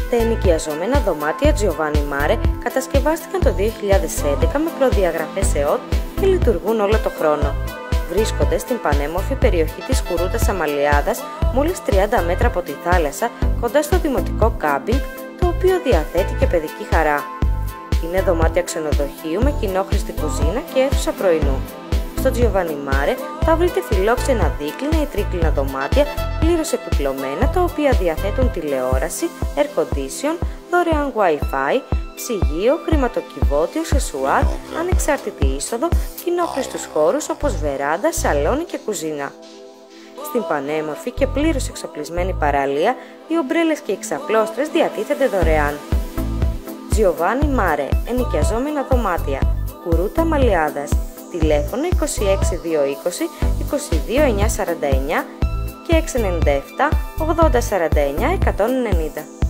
Τα ενοικιαζόμενα δωμάτια Giovanni Mare κατασκευάστηκαν το 2011 με προδιαγραφές ΕΟΤ και λειτουργούν όλο το χρόνο. Βρίσκονται στην πανέμορφη περιοχή της Κουρούτας Αμαλιάδας, μόλις 30 μέτρα από τη θάλασσα, κοντά στο δημοτικό κάμπινγκ, το οποίο διαθέτει και παιδική χαρά. Είναι δωμάτια ξενοδοχείου με κοινόχρηστη κουζίνα και αίθουσα πρωινού. Στο Giovanni Mare θα βρείτε φιλόξενα δίκλινα ή τρίκλινα δωμάτια πλήρως επιπλωμένα, τα οποία διαθέτουν τηλεόραση, air condition, δωρεάν Wi-Fi, ψυγείο, χρηματοκιβώτιο, σεσουάρ, ανεξάρτητη είσοδο, κοινόχρηστους χώρους όπως βεράντα, σαλόνι και κουζίνα. Στην πανέμορφη και πλήρως εξοπλισμένη παραλία, οι ομπρέλες και οι εξαπλώστρες διατίθενται δωρεάν. Giovanni Mare, ενοικιαζόμενα δωμάτια, Κουρούτα Αμαλιάδας, τηλέφωνο 26220 22949 και 697 8049 190.